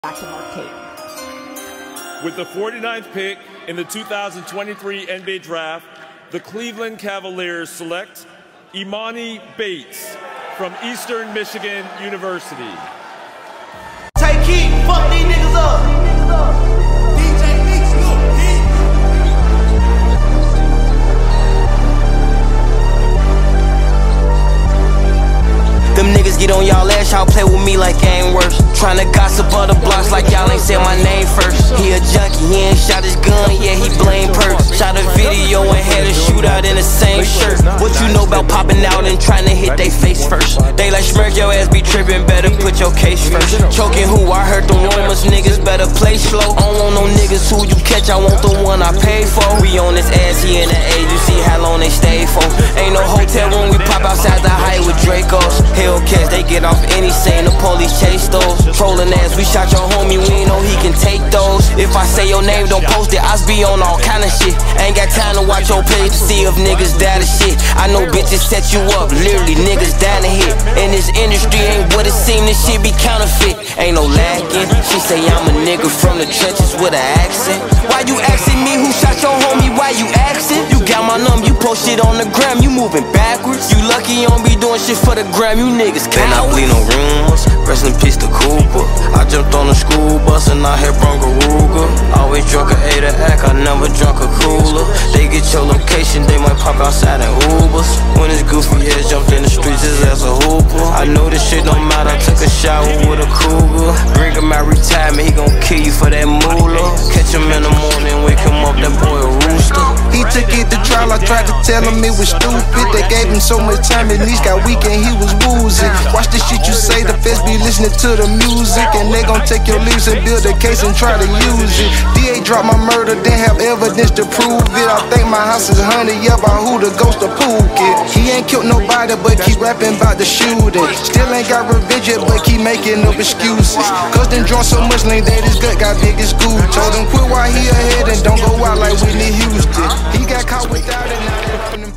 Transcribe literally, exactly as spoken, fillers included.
Back to Mark Tate. With the forty-ninth pick in the two thousand twenty-three N B A Draft, the Cleveland Cavaliers select Emoni Bates from Eastern Michigan University. Take heat, fuck these niggas up. D J Beats, look, them niggas get on y'all ass, y'all play with me like I ain't worse. Tryna gossip other blocks like y'all ain't said my name first. He a junkie, he ain't shot his gun, yeah, he blame perks. Shot a video and had a shootout in the same shirt. What you know about popping out and trying to hit they face first? They like smirk your ass be trippin', better put your case first. Choking who? I heard the rumors, niggas better play slow. I don't want no niggas who you catch, I want the one I paid for. We on this ass, he in the age, you see how long they stay for. Ain't no hotel room, we pop outside the height with Dracos. Hellcats, they get off any scene, the police chase those. Trolling ass, we shot your homie, we ain't know he can take those. If I say your name, don't post it, I be on all kind of shit. Ain't got time to watch your page to see if niggas die to shit. I know bitches set you up, literally niggas down to hit. In this industry ain't what it seem, this shit be counterfeit. Ain't no lacking, she say I'm a nigga from the trenches with an accent. Why you asking me who shot your homie, why you asking? You got my number, you post shit on the gram, you moving backwards. You lucky you don't be doing shit for the gram, you niggas cowards. Then I bleed no rumors, rest in peace to Cooper. I jumped on the school bus and I hit Bronco Ruger. Always drunk a A to act, I never drunk a cooler. They get your location, they might pop outside in Ubers. When it's goofy, yeah, jumped in the streets, his ass a hooper. I know this shit don't matter, I took a shower with a cougar. Bring him out retirement, he gon' kill you for that moolah. Catch him in the morning, wake him up, that boy a rooster. He took it to trial, I tried to tell him it was stupid. They gave him so much time, at least got weak and he was woozy. Watch the shit you say, the feds be listening to the music. And they gon' take your leaves and build a case and try to use it. D A dropped my murder, didn't have evidence to prove it. I think my house is haunted, yeah, by who the ghost of Pookie. He ain't killed nobody, but keep rapping about the shooting. Still ain't got revenge yet, but keep making up excuses. Cause them drunk so much, lean that his gut got big as school. Told him quit while he ahead and don't go out like Whitney Houston. He got caught without it, now they